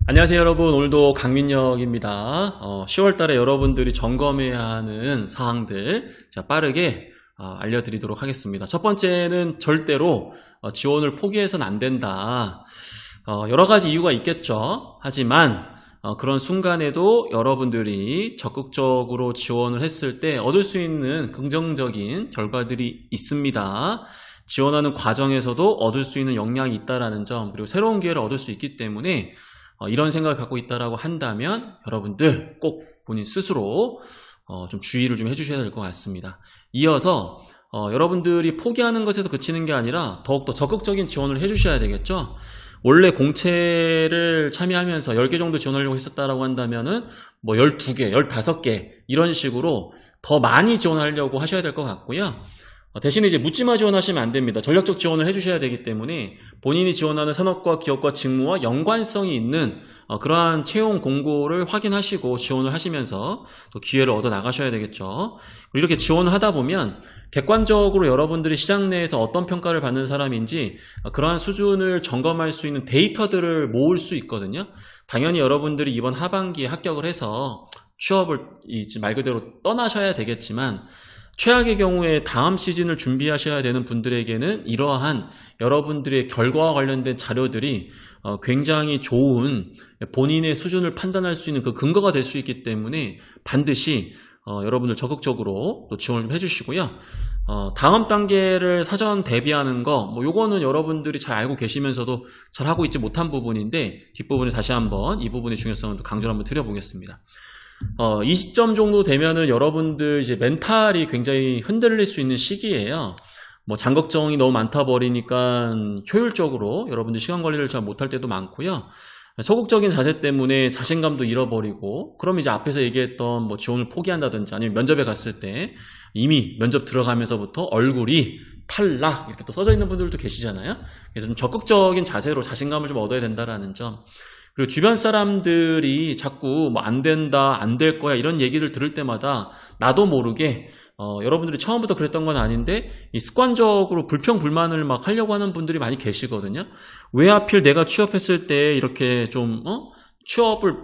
안녕하세요 여러분, 오늘도 강민혁입니다. 10월 달에 여러분들이 점검해야 하는 사항들 빠르게 알려드리도록 하겠습니다. 첫 번째는 절대로 지원을 포기해서는 안 된다. 여러 가지 이유가 있겠죠. 하지만 그런 순간에도 여러분들이 적극적으로 지원을 했을 때 얻을 수 있는 긍정적인 결과들이 있습니다. 지원하는 과정에서도 얻을 수 있는 역량이 있다는 점, 그리고 새로운 기회를 얻을 수 있기 때문에 이런 생각을 갖고 있다라고 한다면 여러분들 꼭 본인 스스로 좀 주의를 좀 해주셔야 될 것 같습니다. 이어서 여러분들이 포기하는 것에서 그치는 게 아니라 더욱더 적극적인 지원을 해주셔야 되겠죠. 원래 공채를 참여하면서 10개 정도 지원하려고 했었다라고 한다면은 뭐 12개, 15개 이런 식으로 더 많이 지원하려고 하셔야 될 것 같고요. 대신에 이제 묻지마 지원하시면 안 됩니다. 전략적 지원을 해주셔야 되기 때문에 본인이 지원하는 산업과 기업과 직무와 연관성이 있는 그러한 채용 공고를 확인하시고 지원을 하시면서 또 기회를 얻어 나가셔야 되겠죠. 이렇게 지원을 하다 보면 객관적으로 여러분들이 시장 내에서 어떤 평가를 받는 사람인지 그러한 수준을 점검할 수 있는 데이터들을 모을 수 있거든요. 당연히 여러분들이 이번 하반기에 합격을 해서 취업을 말 그대로 떠나셔야 되겠지만, 최악의 경우에 다음 시즌을 준비하셔야 되는 분들에게는 이러한 여러분들의 결과와 관련된 자료들이 굉장히 좋은 본인의 수준을 판단할 수 있는 그 근거가 될 수 있기 때문에 반드시 여러분들 적극적으로 또 지원을 좀 해주시고요. 다음 단계를 사전 대비하는 거, 요거는 여러분들이 잘 알고 계시면서도 잘 하고 있지 못한 부분인데, 뒷부분에 다시 한번 이 부분의 중요성을 강조를 한번 드려보겠습니다. 이 시점 정도 되면은 여러분들 이제 멘탈이 굉장히 흔들릴 수 있는 시기예요. 장걱정이 너무 많다 버리니까 효율적으로 여러분들 시간 관리를 잘 못할 때도 많고요. 소극적인 자세 때문에 자신감도 잃어버리고, 그럼 이제 앞에서 얘기했던 지원을 포기한다든지 아니면 면접에 갔을 때 이미 면접 들어가면서부터 얼굴이 탈락 이렇게 또 써져 있는 분들도 계시잖아요. 그래서 좀 적극적인 자세로 자신감을 좀 얻어야 된다라는 점. 그리고 주변 사람들이 자꾸 안 된다, 안 될 거야 이런 얘기를 들을 때마다 나도 모르게 여러분들이 처음부터 그랬던 건 아닌데 이 습관적으로 불평불만을 막 하려고 하는 분들이 많이 계시거든요. 왜 하필 내가 취업했을 때 이렇게 좀 취업을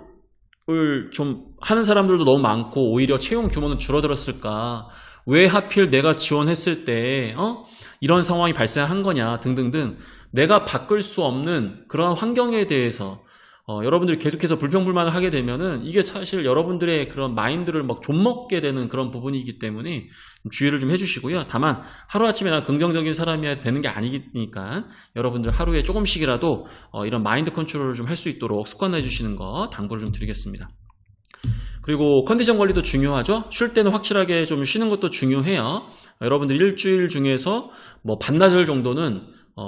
좀 하는 사람들도 너무 많고 오히려 채용 규모는 줄어들었을까? 왜 하필 내가 지원했을 때 이런 상황이 발생한 거냐 등등등, 내가 바꿀 수 없는 그런 환경에 대해서 여러분들이 계속해서 불평불만을 하게 되면은 이게 사실 여러분들의 그런 마인드를 막 좀먹게 되는 그런 부분이기 때문에 주의를 좀 해주시고요. 다만 하루아침에 난 긍정적인 사람이어야 되는 게 아니니까 여러분들 하루에 조금씩이라도 이런 마인드 컨트롤을 좀 할 수 있도록 습관화해 주시는 거 당부를 좀 드리겠습니다. 그리고 컨디션 관리도 중요하죠. 쉴 때는 확실하게 좀 쉬는 것도 중요해요. 여러분들 일주일 중에서 반나절 정도는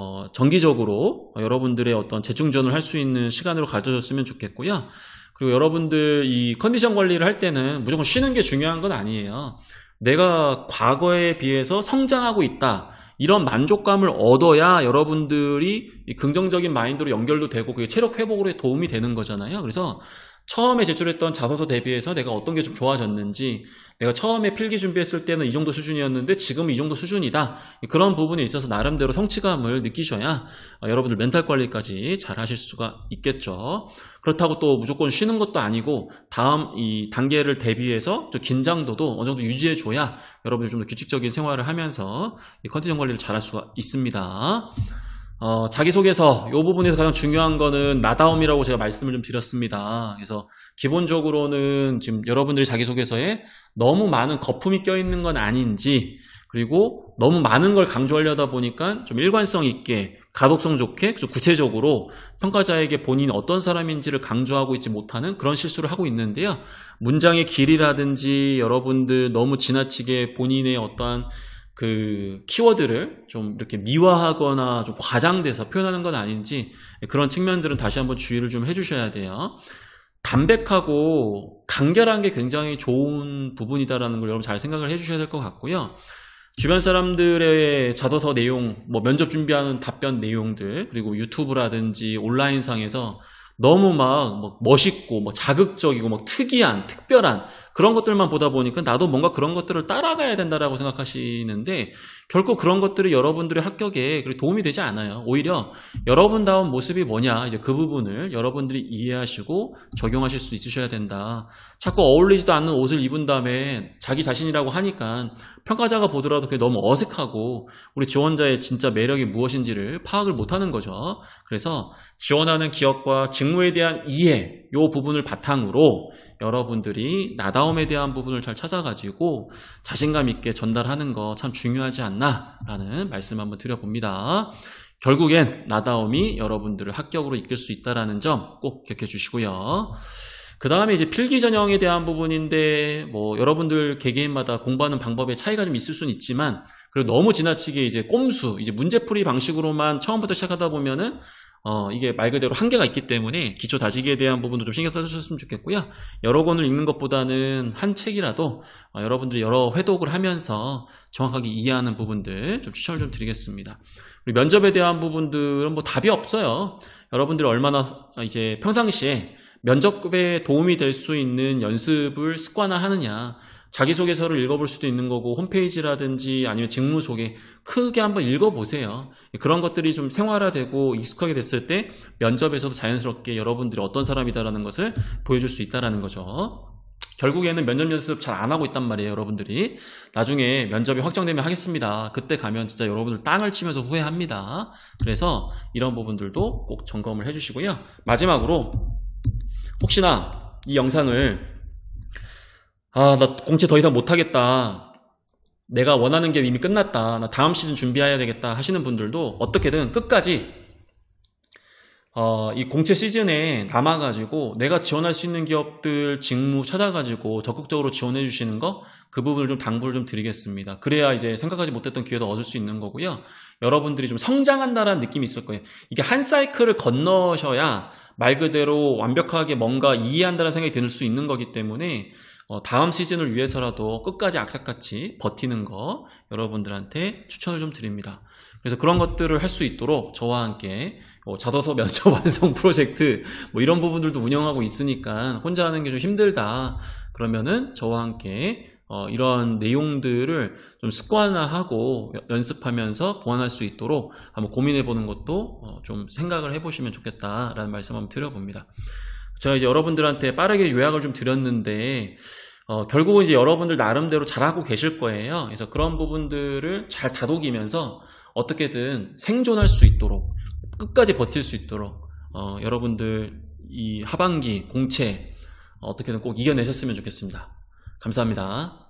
정기적으로 여러분들의 어떤 재충전을 할 수 있는 시간으로 가져줬으면 좋겠고요. 그리고 여러분들 이 컨디션 관리를 할 때는 무조건 쉬는 게 중요한 건 아니에요. 내가 과거에 비해서 성장하고 있다, 이런 만족감을 얻어야 여러분들이 이 긍정적인 마인드로 연결도 되고 그게 체력 회복으로 도움이 되는 거잖아요. 그래서 처음에 제출했던 자소서 대비해서 내가 어떤 게 좀 좋아졌는지, 내가 처음에 필기 준비했을 때는 이 정도 수준이었는데 지금은 이 정도 수준이다, 그런 부분에 있어서 나름대로 성취감을 느끼셔야 여러분들 멘탈 관리까지 잘 하실 수가 있겠죠. 그렇다고 또 무조건 쉬는 것도 아니고 다음 이 단계를 대비해서 좀 긴장도도 어느 정도 유지해줘야 여러분들 좀 더 규칙적인 생활을 하면서 이 컨디션 관리를 잘 할 수가 있습니다. 자기소개서 이 부분에서 가장 중요한 거는 나다움이라고 제가 말씀을 좀 드렸습니다. 그래서 기본적으로는 지금 여러분들이 자기소개서에 너무 많은 거품이 껴있는 건 아닌지, 그리고 너무 많은 걸 강조하려다 보니까 좀 일관성 있게 가독성 좋게 구체적으로 평가자에게 본인이 어떤 사람인지를 강조하고 있지 못하는 그런 실수를 하고 있는데요. 문장의 길이라든지 여러분들 너무 지나치게 본인의 어떠한 그 키워드를 좀 이렇게 미화하거나 좀 과장돼서 표현하는 건 아닌지, 그런 측면들은 다시 한번 주의를 좀 해주셔야 돼요. 담백하고 간결한 게 굉장히 좋은 부분이다라는 걸 여러분 잘 생각을 해주셔야 될 것 같고요. 주변 사람들의 자소서 내용, 면접 준비하는 답변 내용들, 그리고 유튜브라든지 온라인상에서 너무 막 멋있고 자극적이고 특이한 특별한 그런 것들만 보다 보니까 나도 뭔가 그런 것들을 따라가야 된다라고 생각하시는데 결코 그런 것들이 여러분들의 합격에 도움이 되지 않아요. 오히려 여러분다운 모습이 뭐냐 이제 그 부분을 여러분들이 이해하시고 적용하실 수 있으셔야 된다. 자꾸 어울리지도 않는 옷을 입은 다음에 자기 자신이라고 하니까 평가자가 보더라도 그게 너무 어색하고 우리 지원자의 진짜 매력이 무엇인지를 파악을 못하는 거죠. 그래서 지원하는 기업과 직무에 대한 이해 이 부분을 바탕으로 여러분들이 나다움에 대한 부분을 잘 찾아가지고 자신감 있게 전달하는 거 참 중요하지 않나 라는 말씀 한번 드려봅니다. 결국엔 나다움이 여러분들을 합격으로 이끌 수 있다는 점 꼭 기억해 주시고요. 그 다음에 이제 필기 전형에 대한 부분인데 뭐 여러분들 개개인마다 공부하는 방법에 차이가 좀 있을 수는 있지만 그리고 너무 지나치게 이제 꼼수 이제 문제풀이 방식으로만 처음부터 시작하다 보면은 이게 말 그대로 한계가 있기 때문에 기초 다지기에 대한 부분도 좀 신경 써주셨으면 좋겠고요. 여러 권을 읽는 것보다는 한 책이라도 여러분들이 여러 회독을 하면서 정확하게 이해하는 부분들 좀 추천을 좀 드리겠습니다. 그리고 면접에 대한 부분들은 뭐 답이 없어요. 여러분들이 얼마나 이제 평상시에 면접에 도움이 될 수 있는 연습을 습관화하느냐. 자기소개서를 읽어볼 수도 있는 거고 홈페이지라든지 아니면 직무소개 크게 한번 읽어보세요. 그런 것들이 좀 생활화되고 익숙하게 됐을 때 면접에서도 자연스럽게 여러분들이 어떤 사람이다라는 것을 보여줄 수 있다는 거죠. 결국에는 면접 연습 잘 안 하고 있단 말이에요. 여러분들이 나중에 면접이 확정되면 하겠습니다. 그때 가면 진짜 여러분들 땅을 치면서 후회합니다. 그래서 이런 부분들도 꼭 점검을 해주시고요. 마지막으로 혹시나 이 영상을 나 공채 더 이상 못하겠다. 내가 원하는 게 이미 끝났다. 나 다음 시즌 준비해야 되겠다 하시는 분들도 어떻게든 끝까지 이 공채 시즌에 남아가지고 내가 지원할 수 있는 기업들 직무 찾아가지고 적극적으로 지원해 주시는 거 그 부분을 좀 당부를 좀 드리겠습니다. 그래야 이제 생각하지 못했던 기회도 얻을 수 있는 거고요. 여러분들이 좀 성장한다라는 느낌이 있을 거예요. 이게 한 사이클을 건너셔야 말 그대로 완벽하게 뭔가 이해한다는 생각이 들 수 있는 거기 때문에 다음 시즌을 위해서라도 끝까지 악착같이 버티는 거 여러분들한테 추천을 좀 드립니다. 그래서 그런 것들을 할 수 있도록 저와 함께 자소서 면접 완성 프로젝트 뭐 이런 부분들도 운영하고 있으니까 혼자 하는 게 좀 힘들다 그러면은 저와 함께 이런 내용들을 좀 습관화하고 연습하면서 보완할 수 있도록 한번 고민해 보는 것도 좀 생각을 해보시면 좋겠다라는 말씀 한번 드려봅니다. 제가 이제 여러분들한테 빠르게 요약을 좀 드렸는데 결국은 이제 여러분들 나름대로 잘하고 계실 거예요. 그래서 그런 부분들을 잘 다독이면서 어떻게든 생존할 수 있도록 끝까지 버틸 수 있도록 여러분들 이 하반기 공채 어떻게든 꼭 이겨내셨으면 좋겠습니다. 감사합니다.